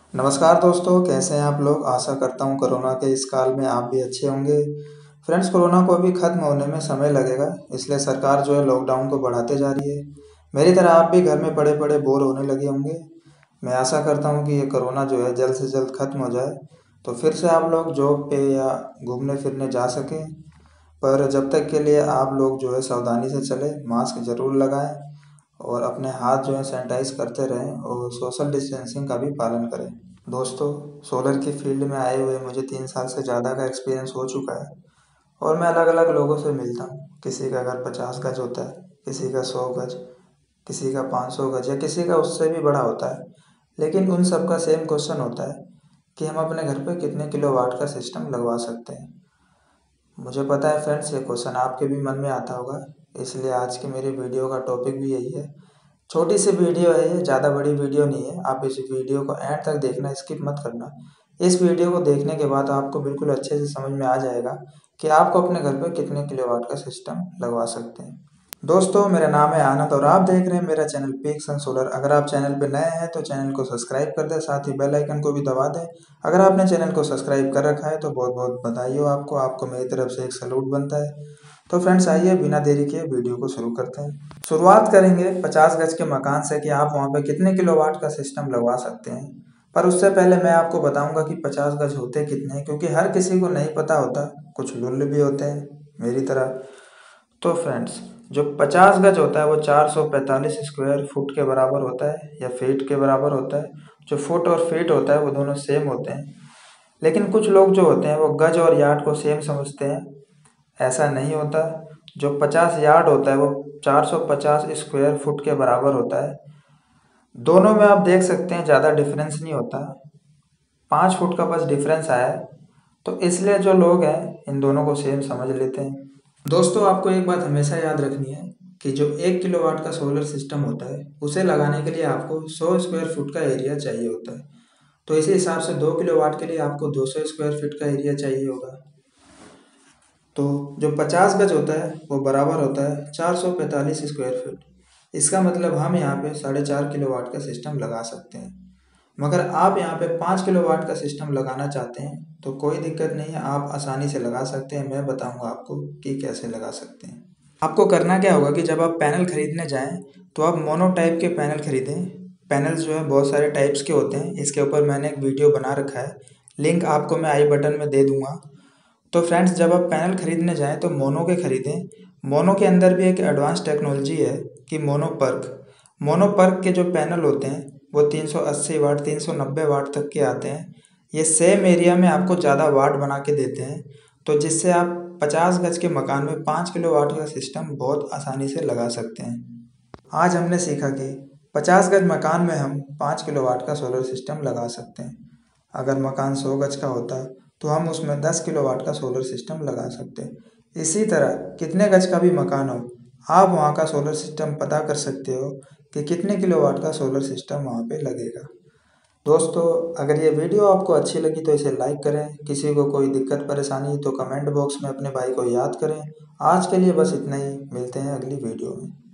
नमस्कार दोस्तों, कैसे हैं आप लोग। आशा करता हूं कोरोना के इस काल में आप भी अच्छे होंगे। फ्रेंड्स, कोरोना को अभी ख़त्म होने में समय लगेगा, इसलिए सरकार जो है लॉकडाउन को बढ़ाते जा रही है। मेरी तरह आप भी घर में पड़े पड़े बोर होने लगे होंगे। मैं आशा करता हूं कि ये कोरोना जो है जल्द से जल्द ख़त्म हो जाए, तो फिर से आप लोग जॉब पे या घूमने फिरने जा सकें। पर जब तक के लिए आप लोग जो है सावधानी से चलें, मास्क ज़रूर लगाएं और अपने हाथ जो है सैनिटाइज करते रहें और सोशल डिस्टेंसिंग का भी पालन करें। दोस्तों, सोलर की फील्ड में आए हुए मुझे 3 साल से ज़्यादा का एक्सपीरियंस हो चुका है और मैं अलग अलग लोगों से मिलता हूँ। किसी का घर 50 गज होता है, किसी का 100 गज, किसी का 500 गज या किसी का उससे भी बड़ा होता है। लेकिन उन सब का सेम क्वेश्चन होता है कि हम अपने घर पे कितने किलोवाट का सिस्टम लगवा सकते हैं। मुझे पता है फ्रेंड्स, ये क्वेश्चन आपके भी मन में आता होगा, इसलिए आज की मेरी वीडियो का टॉपिक भी यही है। छोटी सी वीडियो है ये, ज़्यादा बड़ी वीडियो नहीं है। आप इस वीडियो को एंड तक देखना, स्किप मत करना। इस वीडियो को देखने के बाद आपको बिल्कुल अच्छे से समझ में आ जाएगा कि आपको अपने घर पर कितने किलोवाट का सिस्टम लगवा सकते हैं। दोस्तों, मेरा नाम है आनंद और आप देख रहे हैं मेरा चैनल पिक्स एंड सोलर। अगर आप चैनल पर नए हैं तो चैनल को सब्सक्राइब कर दें, साथ ही बेल आइकन को भी दबा दें। अगर आपने चैनल को सब्सक्राइब कर रखा है तो बहुत बहुत बधाई हो आपको मेरी तरफ से एक सैल्यूट बनता है। तो फ्रेंड्स, आइए बिना देरी किए वीडियो को शुरू करते हैं। शुरुआत करेंगे 50 गज के मकान से कि आप वहाँ पे कितने किलोवाट का सिस्टम लगवा सकते हैं। पर उससे पहले मैं आपको बताऊंगा कि 50 गज होते कितने हैं, क्योंकि हर किसी को नहीं पता होता। कुछ लुल्ल भी होते हैं मेरी तरह। तो फ्रेंड्स, जो 50 गज होता है वो 445 स्क्वायर फुट के बराबर होता है या फीट के बराबर होता है। जो फुट और फीट होता है वो दोनों सेम होते हैं, लेकिन कुछ लोग जो होते हैं वो गज और यार्ड को सेम समझते हैं। ऐसा नहीं होता। जो 50 यार्ड होता है वो 450 स्क्वायर फुट के बराबर होता है। दोनों में आप देख सकते हैं ज़्यादा डिफरेंस नहीं होता, 5 फुट का बस डिफरेंस आया है। तो इसलिए जो लोग हैं इन दोनों को सेम समझ लेते हैं। दोस्तों, आपको एक बात हमेशा याद रखनी है कि जो 1 किलोवाट का सोलर सिस्टम होता है उसे लगाने के लिए आपको 100 स्क्वायर फुट का एरिया चाहिए होता है। तो इसी हिसाब से 2 किलोवाट के लिए आपको 200 स्क्वायर फीट का एरिया चाहिए होगा। तो जो 50 गज होता है वो बराबर होता है 445 स्क्वायर फीट। इसका मतलब हम यहाँ पे 4.5 किलोवाट का सिस्टम लगा सकते हैं। मगर आप यहाँ पे 5 किलोवाट का सिस्टम लगाना चाहते हैं तो कोई दिक्कत नहीं है, आप आसानी से लगा सकते हैं। मैं बताऊंगा आपको कि कैसे लगा सकते हैं। आपको करना क्या होगा कि जब आप पैनल खरीदने जाएं तो आप मोनो टाइप के पैनल खरीदें। पैनल्स जो है बहुत सारे टाइप्स के होते हैं, इसके ऊपर मैंने एक वीडियो बना रखा है, लिंक आपको मैं आई बटन में दे दूंगा। तो फ्रेंड्स, जब आप पैनल खरीदने जाएं तो मोनो के खरीदें। मोनो के अंदर भी एक एडवांस टेक्नोलॉजी है कि मोनो पर्क के जो पैनल होते हैं वो 380 वाट 390 वाट तक के आते हैं। ये सेम एरिया में आपको ज़्यादा वाट बना के देते हैं, तो जिससे आप 50 गज के मकान में 5 किलोवाट का सिस्टम बहुत आसानी से लगा सकते हैं। आज हमने सीखा कि 50 गज मकान में हम 5 किलोवाट का सोलर सिस्टम लगा सकते हैं। अगर मकान 100 गज का होता तो हम उसमें 10 किलोवाट का सोलर सिस्टम लगा सकते हैं। इसी तरह कितने गज का भी मकान हो, आप वहाँ का सोलर सिस्टम पता कर सकते हो कि कितने किलोवाट का सोलर सिस्टम वहाँ पे लगेगा। दोस्तों, अगर ये वीडियो आपको अच्छी लगी तो इसे लाइक करें। किसी को कोई दिक्कत परेशानी तो कमेंट बॉक्स में अपने भाई को याद करें। आज के लिए बस इतना ही, मिलते हैं अगली वीडियो में।